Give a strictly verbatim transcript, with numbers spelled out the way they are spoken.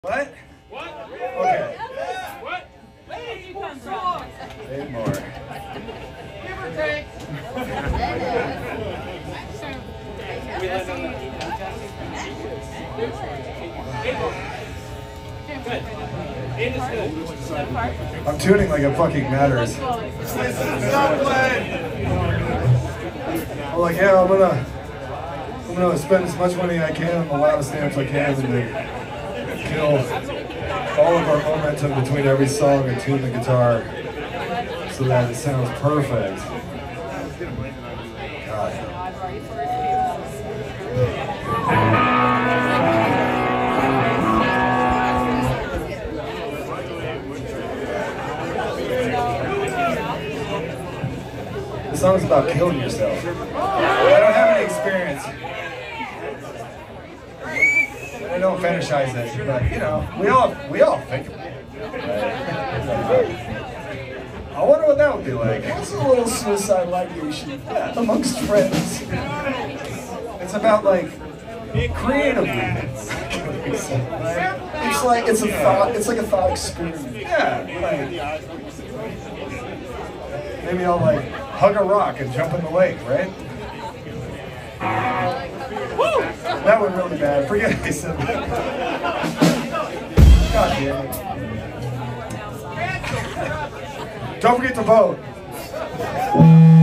What? What? Okay. What? Eight more. Eight more. Give or take. Good. Eight is good. I'm tuning like it fucking matters. Stop playing. I'm like, yeah, I'm gonna, I'm gonna spend as much money I can on the loudest amps I can, and then kill all of our momentum between every song and tune the guitar so that it sounds perfect. God. The song's about killing yourself. I don't have any experience. I don't fetishize it, but you know, we all we all think about it. I wonder what that would be like. It's a little suicide ideation amongst friends. It's about like creatively. It's like it's a thought. It's like a thought experiment. Yeah, like maybe I'll like hug a rock and jump in the lake, right? That went really bad. Forget I said that. God damn it. Don't forget to vote.